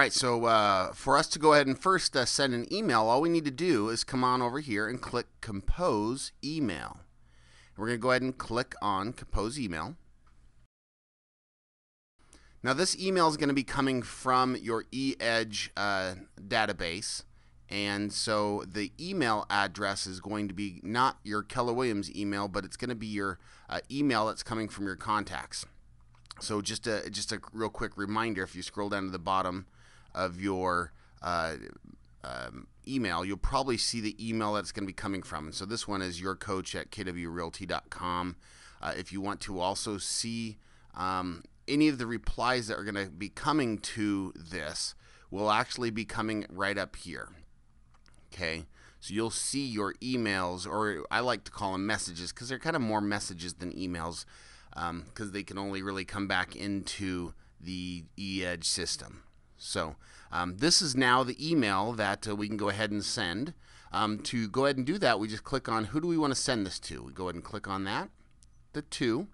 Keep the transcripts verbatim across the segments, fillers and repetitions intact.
right, so uh, for us to go ahead and first uh, send an email, all we need to do is come on over here and click Compose Email. We're going to go ahead and click on Compose Email. Now this email is going to be coming from your eEdge uh, database, and so the email address is going to be not your Keller Williams email, but it's going to be your uh, email that's coming from your contacts. So just a, just a real quick reminder, if you scroll down to the bottom of your uh, um, email, you'll probably see the email that's going to be coming from. And so this one is yourcoach at k w realty dot com. Uh, if you want to also see um, any of the replies that are going to be coming to this, will actually be coming right up here. Okay, so you'll see your emails, or I like to call them messages because they're kind of more messages than emails, because um, they can only really come back into the eEdge system. So um, this is now the email that uh, we can go ahead and send. Um, to go ahead and do that, we just click on who do we want to send this to. We go ahead and click on that, the to.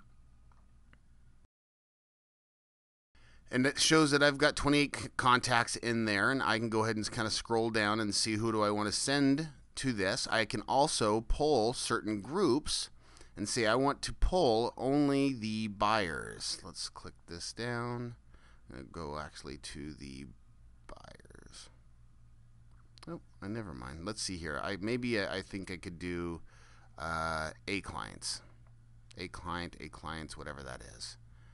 And it shows that I've got twenty-eight contacts in there, and I can go ahead and kind of scroll down and see who do I want to send to this. I can also pull certain groups and say I want to pull only the buyers. Let's click this down. I'm going to go actually to the buyers. Oh, never mind. Let's see here. I maybe I think I could do uh, A clients, A client, A clients, whatever that is.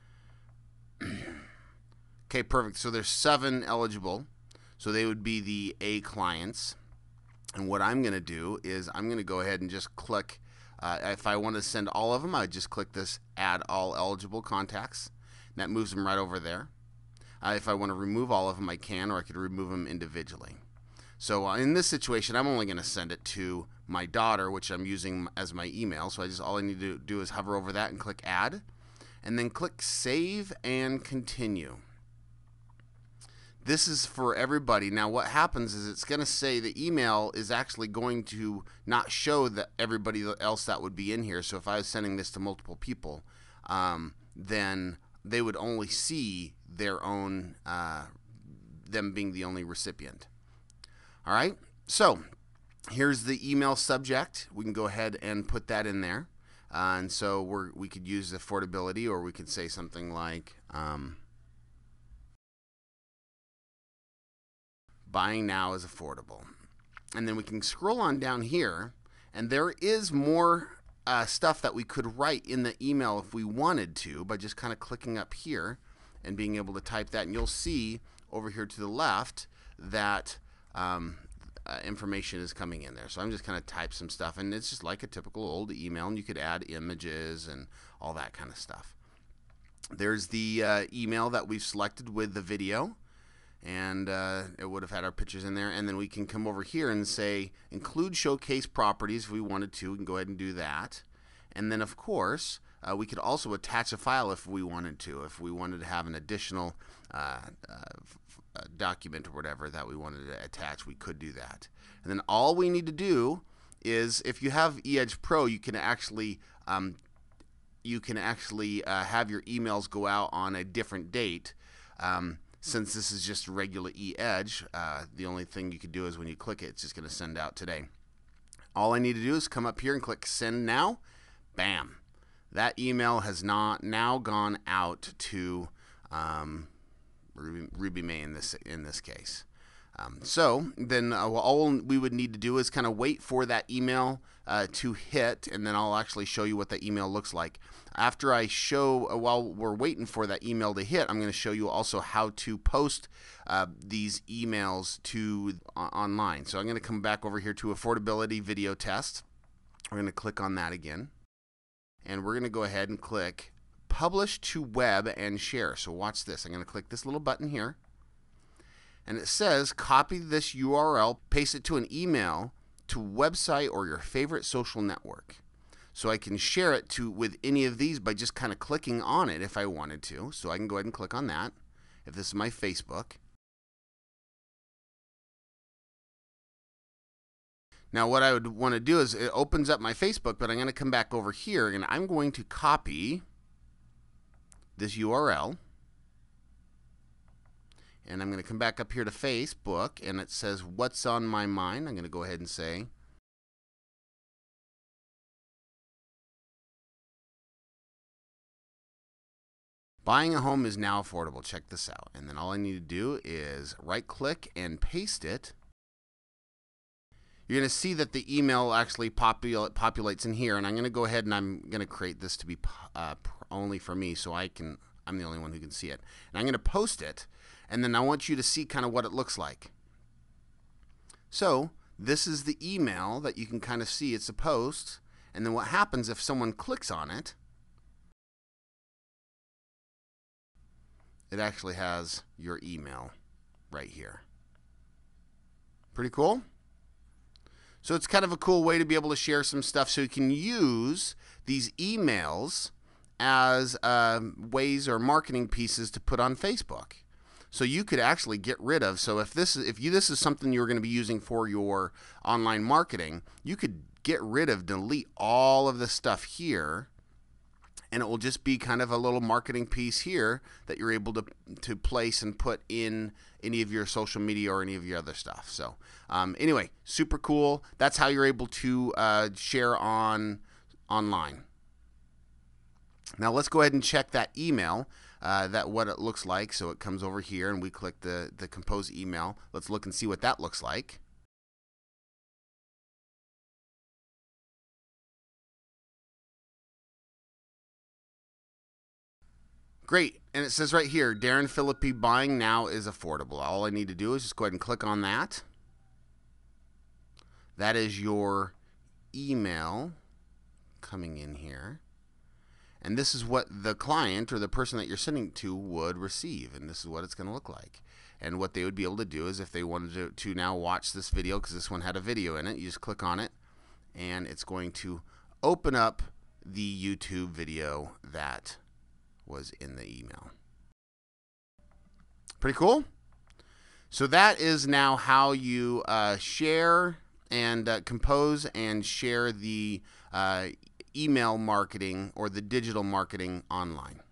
Okay, perfect. So there's seven eligible. So they would be the A clients. And what I'm going to do is I'm going to go ahead and just click. Uh, if I want to send all of them, I just click this Add All Eligible Contacts. And that moves them right over there. Uh, if I want to remove all of them, I can, or I could remove them individually. So uh, in this situation, I'm only going to send it to my daughter, which I'm using as my email. So I just all I need to do is hover over that and click Add, and then click Save and Continue. This is for everybody. Now what happens is it's going to say the email is actually going to not show that everybody else that would be in here. So if I was sending this to multiple people, um, then they would only see their own, uh, them being the only recipient. All right, so here's the email subject. We can go ahead and put that in there. Uh, and so we're, we could use affordability, or we could say something like, um, buying now is affordable. And then we can scroll on down here, and there is more uh, stuff that we could write in the email if we wanted to, by just kind of clicking up here and being able to type that. And you'll see over here to the left that um, uh, information is coming in there. So I'm just kind of type some stuff, and it's just like a typical old email, and you could add images and all that kind of stuff. There's the uh, email that we've selected with the video. And uh, it would have had our pictures in there. And then we can come over here and say include showcase properties if we wanted to. We can go ahead and do that. And then of course uh, we could also attach a file if we wanted to. If we wanted to have an additional uh, uh, document or whatever that we wanted to attach, we could do that. And then all we need to do is, if you have eEdge Pro, you can actually um, you can actually uh, have your emails go out on a different date. Um, Since this is just regular eEdge, uh, the only thing you could do is when you click it, it's just going to send out today. All I need to do is come up here and click Send Now. Bam. That email has not now gone out to um, Ruby, Ruby May in this in this case. Um, so then uh, all we would need to do is kind of wait for that email uh, to hit, and then I'll actually show you what that email looks like. After I show, uh, while we're waiting for that email to hit, I'm going to show you also how to post uh, these emails to uh, online. So I'm going to come back over here to affordability video test. We're going to click on that again, and we're going to go ahead and click publish to web and share. So watch this. I'm going to click this little button here. And it says copy this U R L, paste it to an email, to website, or your favorite social network. So I can share it to with any of these by just kind of clicking on it if I wanted to. So I can go ahead and click on that if this is my Facebook. Now what I would want to do is it opens up my Facebook, but I'm going to come back over here and I'm going to copy this U R L. And I'm going to come back up here to Facebook, and it says, what's on my mind? I'm going to go ahead and say, buying a home is now affordable. Check this out. And then all I need to do is right-click and paste it. You're going to see that the email actually popul populates in here. And I'm going to go ahead and I'm going to create this to be uh, only for me, so I can, I'm the only one who can see it. And I'm going to post it. And then I want you to see kind of what it looks like. So this is the email that you can kind of see. It's a post. And then what happens if someone clicks on it, it actually has your email right here. Pretty cool? So it's kind of a cool way to be able to share some stuff, so you can use these emails as uh, ways or marketing pieces to put on Facebook. So you could actually get rid of, so if this is, if you, this is something you're going to be using for your online marketing, you could get rid of, delete all of the stuff here, and it will just be kind of a little marketing piece here that you're able to, to place and put in any of your social media or any of your other stuff. So um, anyway, super cool. That's how you're able to uh, share on online. Now let's go ahead and check that email, uh, that what it looks like. So it comes over here and we click the, the compose email. Let's look and see what that looks like. Great, and it says right here, Darren Philippi, buying now is affordable. All I need to do is just go ahead and click on that. That is your email coming in here. And this is what the client or the person that you're sending to would receive, and this is what it's going to look like. And what they would be able to do is if they wanted to, to now watch this video, because this one had a video in it, you just click on it, and it's going to open up the YouTube video that was in the email. Pretty cool. So that is now how you uh, share and uh, compose and share the uh, email marketing or the digital marketing online.